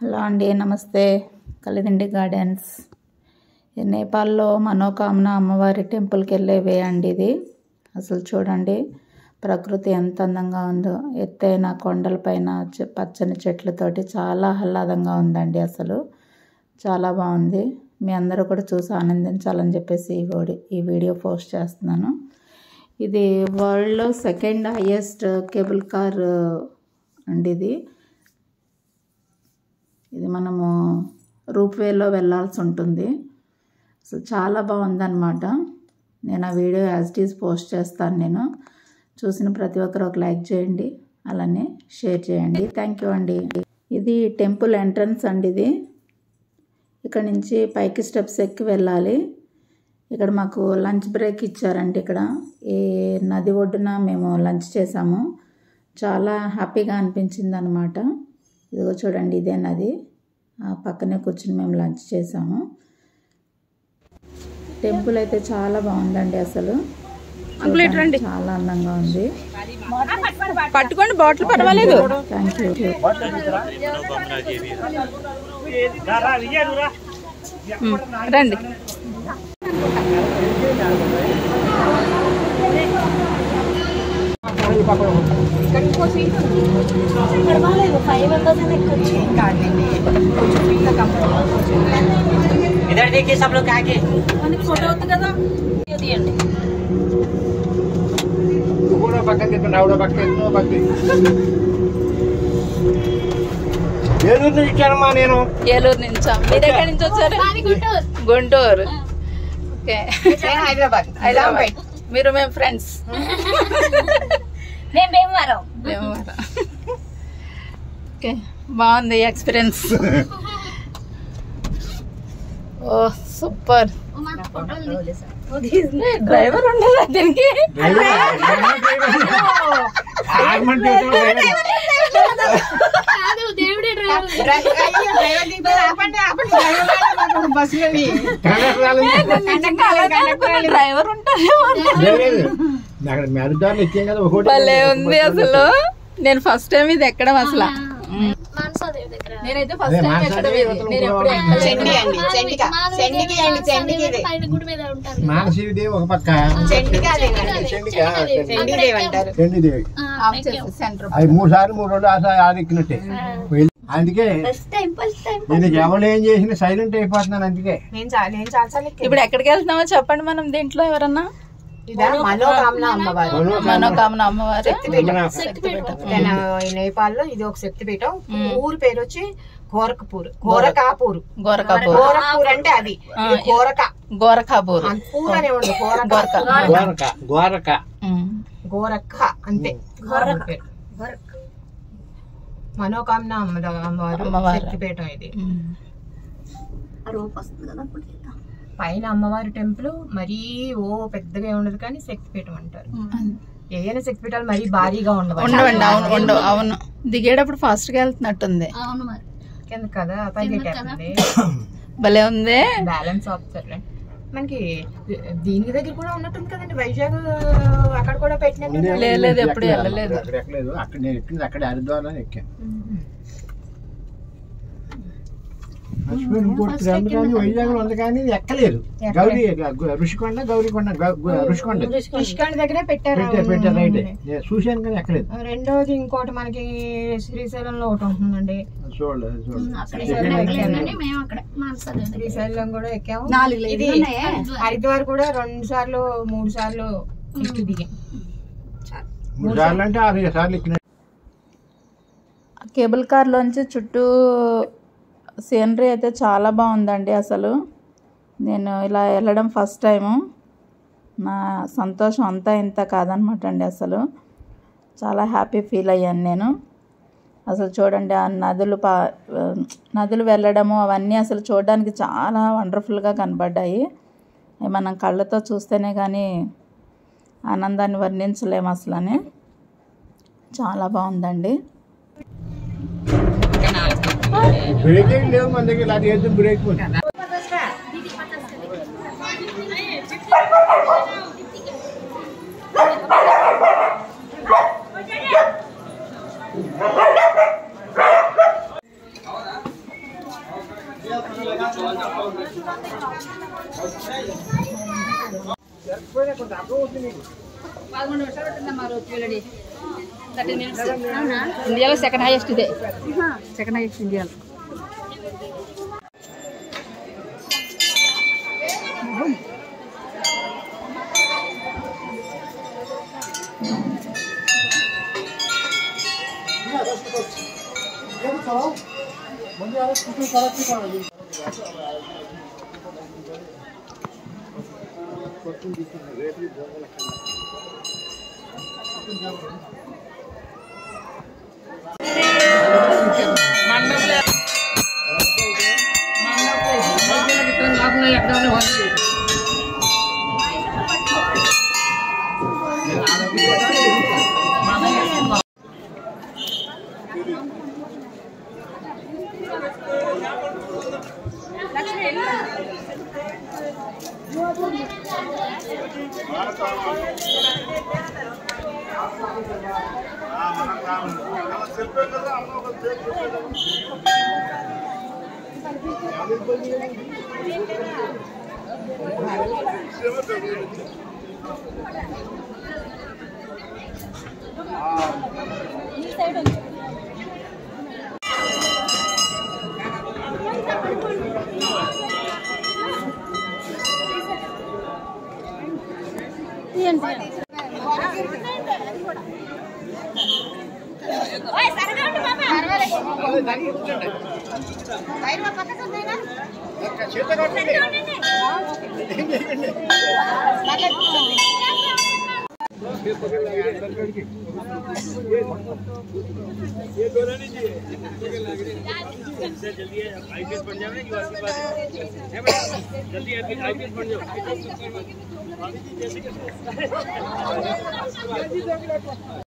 Hello అండి, నమస్తే. Kalidindi gardens. నేపాల్లో మనోకామన అమ్మవారి టెంపుల్కి వెళ్ళే వే అండి ఇది. అసలు చూడండి ప్రకృతి ఎంత అందంగా ఉందో. ఎత్తైన కొండలపైన పచ్చని చెట్లతోటి చాలా ఆహ్లాదంగా ఉందండి. అసలు చాలా బాగుంది. మీ అందరూ కూడా చూసి ఆనందించాలని చెప్పేసి ఈ వీడియో పోస్ట్ చేస్తున్నాను. ఇది వరల్డ్లో సెకండ్ హైయెస్ట్ కేబుల్ కార్ అండి. ఇది మనము రూప్వేలో వెళ్ళాల్సి ఉంటుంది. సో చాలా బాగుందన్నమాట. నేను ఆ video as it is post చేస్తాను. నేను చూసిన ప్రతి ఒక్కరు ఒక లైక్ చేయండి, అలానే షేర్ చేయండి. థ్యాంక్ యూ అండి. ఇది టెంపుల్ ఎంట్రన్స్ అండి. ఇది ఇక్కడ నుంచి పైకి స్టెప్స్ ఎక్కి వెళ్ళాలి. ఇక్కడ మాకు లంచ్ బ్రేక్ ఇచ్చారండి. ఇక్కడ ఈ నది ఒడ్డున మేము లంచ్ చేసాము. చాలా హ్యాపీగా అనిపించింది అనమాట. ఇదిగో చూడండి, ఇదే నది. పక్కనే కూర్చుని మేము లంచ్ చేసాము. టెంపుల్ అయితే చాలా బాగుందండి. అసలు చాలా అందంగా ఉంది. పట్టుకోండి, బాటిల్ పర్వాలేదు. Thank you. రండి. इधर देखिए सब लोग आके फोटो కదా తీయండి. ఏలూరు నుంచి వచ్చానమ్మా నేను. ఏలూరు నుంచా? మీరు ఎక్కడి నుంచి వచ్చారు? గుంటూరు. ఓకే. హైదరాబాద్. మీరు మేము ఫ్రెండ్స్. ఓకే, బాగుంది ఎక్స్పీరియన్స్. Oh super. డ్రైవర్ ఉండదా దీనికి? డ్రైవర్ భలే ఉంది అసలు. నేను ఫస్ట్ టైం ఇది ఎక్కడం అసలు. నేనైతే ఫస్ట్ టైం ఎక్కడం ఇది. నేను ఎప్పుడు ఒక పక్క అది 3 సార్లు 3 రోజులు ఆడెక్కినట్టే. అందుకే నేను ఎవరు ఏం చేసిన సైలెంట్ అయిపోతున్నాను. అందుకే ఇప్పుడు ఎక్కడికి వెళ్తున్నామో చెప్పండి మనం. దీంట్లో ఎవరన్నా మనోకామన అమ్మవారు, మనోకామన అమ్మవారు నేపాల్లో ఇది ఒక శక్తిపీఠం. ఊరు పేరు వచ్చి గోరఖపూర్. గోరఖాపూర్. గోరఖాపూర్. గోరఖపూర్ అంటే అది గోరఖాపూర్. పూర్ అనే ఉండదు. గోరఖ అంతే. మనోకామన అమ్మవారు శక్తిపీఠం ఇది. పైన అమ్మవారి టెంపుల్ మరీ పెద్దగా ఉండదు, కానీ శక్తిపీఠం అంటారు. ఏదైనా శక్తిపీఠాలు మరీ భారీగా ఉండవండి. అవును అవును. దిగేటప్పుడు ఫాస్ట్ గా వెళ్తున్నట్టుంది కింద కదా. పైకి భలే ఉంది. బ్యాలెన్స్ ఆఫీసర్ మనకి దీని దగ్గర కూడా ఉన్నట్టుంది కదండి. వైజాగ్ అక్కడ కూడా పెట్టినట్టు. లేదు, ఎప్పుడు వెళ్ళలేదు. అక్కడ నేను ఎక్కింది అక్కడ హరిద్వార్ ఎక్కాను. వైజాగ్ ఉంది కానీ ఎక్కలేదు. గౌరీ ఋషికొండ, గౌరీకొండ, ఋషికొండ దగ్గరే పెట్టారు. రైట్, చూశాను కానీ ఎక్కలేదు. రెండోది ఇంకోటి మనకి శ్రీశైలంలో ఒకటి ఉంటుందండి. శ్రీశైలం కూడా ఎక్కాము. ఇది హరిద్వార్ కూడా 2 సార్లు 3 సార్లు దిగాం. 3 సార్లు అంటే 6 సార్లు ఎక్కిన. కేబుల్ కార్లోంచి చుట్టూ సీనరీ అయితే చాలా బాగుందండి. అసలు నేను ఇలా వెళ్ళడం ఫస్ట్ టైము. నా సంతోషం అంతా ఇంత కాదనమాట అండి. అసలు చాలా హ్యాపీ ఫీల్ అయ్యాను నేను. అసలు చూడండి, ఆ నదులు వెళ్ళడము అవన్నీ అసలు చూడడానికి చాలా వండర్ఫుల్గా కనబడ్డాయి. మనం కళ్ళతో చూస్తేనే కానీ ఆనందాన్ని వర్ణించలేము అసలు అని. చాలా బాగుందండి. బ్రేక్ లేవు మన దగ్గర. అది ఏదో బ్రేక్ ఇండియాలో సెకండ్ హైయెస్ట్ ఇదే, సెకండ్ హైయెస్ట్ ఇండియాలో. जल्दी